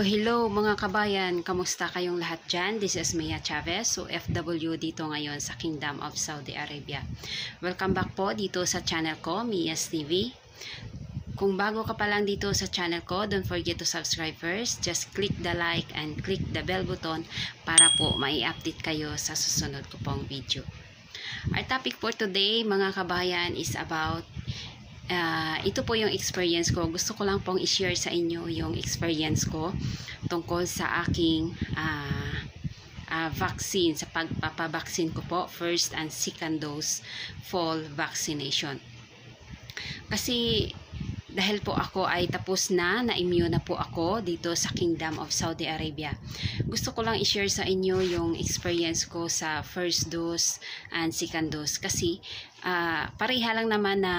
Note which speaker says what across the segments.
Speaker 1: Hello mga kabayan, kamusta kayong lahat dyan? This is Mia Chavez, OFW dito ngayon sa Kingdom of Saudi Arabia. Welcome back po dito sa channel ko, Mia's TV. Kung bago ka pa lang dito sa channel ko, don't forget to subscribe first. Just click the like and click the bell button para po mai-update kayo sa susunod ko pong video. Our topic for today mga kabayan is about ito po yung experience ko. Gusto ko lang pong i-share sa inyo yung experience ko tungkol sa aking vaccine, sa pagpapabaksin ko po, first and second dose fall vaccination. Kasi dahil po ako ay tapos na-immune na po ako dito sa Kingdom of Saudi Arabia. Gusto ko lang i-share sa inyo yung experience ko sa first dose and second dose. Kasi pareha lang naman na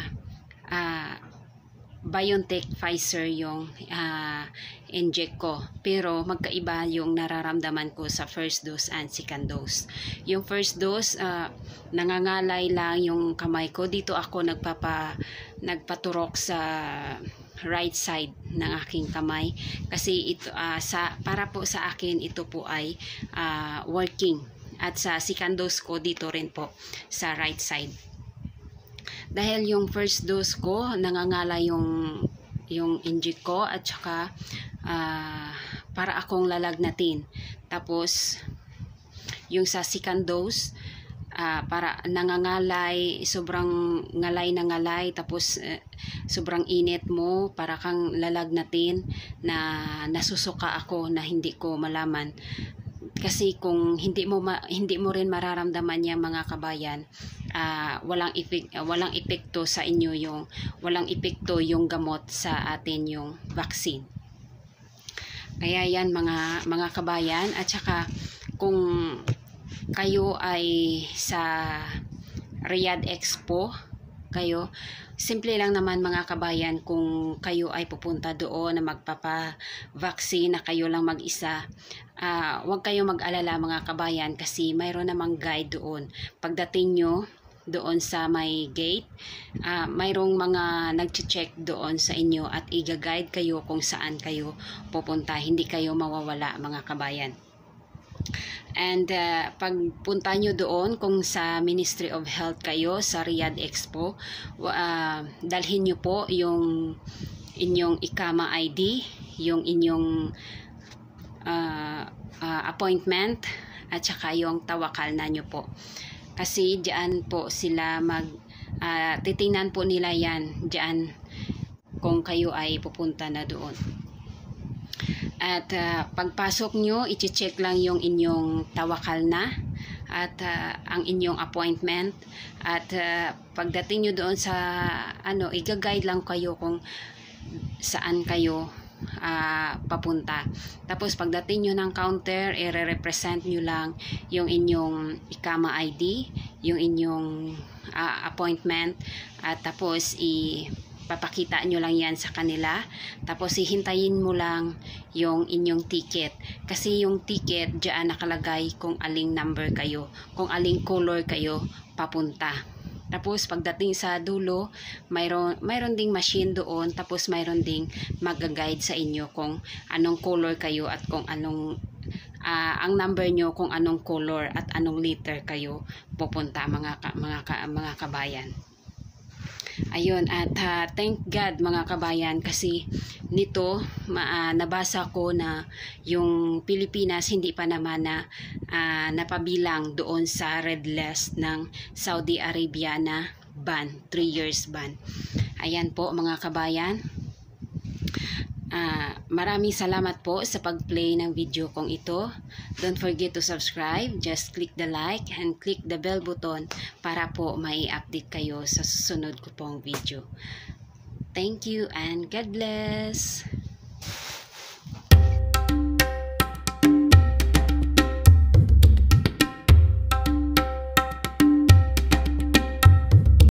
Speaker 1: BioNTech Pfizer yung inject ko, pero magkaiba yung nararamdaman ko sa first dose and second dose. Yung first dose nangangalay lang yung kamay ko. Dito ako nagpaturok sa right side ng aking kamay kasi ito para po sa akin ito po ay working. At sa second dose ko dito rin po sa right side. Dahil yung first dose ko nangangala yung inject ko at saka para akong lalagnatin. Tapos yung sa second dose para nangangalay, sobrang ngalay na ngalay, tapos sobrang init mo, para kang lalagnatin na nasusuka ako na hindi ko malaman. Kasi kung hindi mo rin mararamdaman yan mga kabayan, walang epekto sa inyo walang epekto yung gamot sa atin yung vaccine. Kaya yan mga kabayan. At saka kung kayo ay sa Riyadh Expo kayo, simple lang naman mga kabayan, kung kayo ay pupunta doon na magpapa-vaccine na kayo lang mag-isa, huwag kayo mag-alala mga kabayan kasi mayroon namang guide doon. Pagdating nyo doon sa may gate, mayroong mga nag-check doon sa inyo at i-guide kayo kung saan kayo pupunta. Hindi kayo mawawala mga kabayan. And pagpunta nyo doon, kung sa Ministry of Health kayo sa Riyadh Expo, dalhin nyo po yung inyong Iqama ID, yung inyong appointment, at saka yung tawakal na nyo po. Kasi diyan po sila titingnan po nila yan diyan kung kayo ay pupunta na doon. At pagpasok nyo, i-check lang yung inyong tawakal na at ang inyong appointment. At pagdating nyo doon sa i-guide lang kayo kung saan kayo papunta. Tapos pagdating nyo ng counter, i-represent nyo lang yung inyong Iqama ID, yung inyong appointment, at tapos papakita nyo lang yan sa kanila. Tapos hihintayin mo lang yung inyong ticket. Kasi yung ticket, diyan nakalagay kung aling number kayo, kung aling color kayo papunta. Tapos pagdating sa dulo, mayroon ding machine doon. Tapos mayroon ding mag-guide sa inyo kung anong color kayo at kung anong ang number nyo, kung anong color at anong liter kayo pupunta mga kabayan. Ayun, at thank God mga kabayan, kasi nito nabasa ko na yung Pilipinas hindi pa naman napabilang doon sa red list ng Saudi Arabia na ban, 3 years ban. Ayan po mga kabayan. Maraming salamat po sa pag-play ng video kong ito. Don't forget to subscribe. Just click the like and click the bell button para po mai-update kayo sa susunod ko pong video. Thank you and God bless!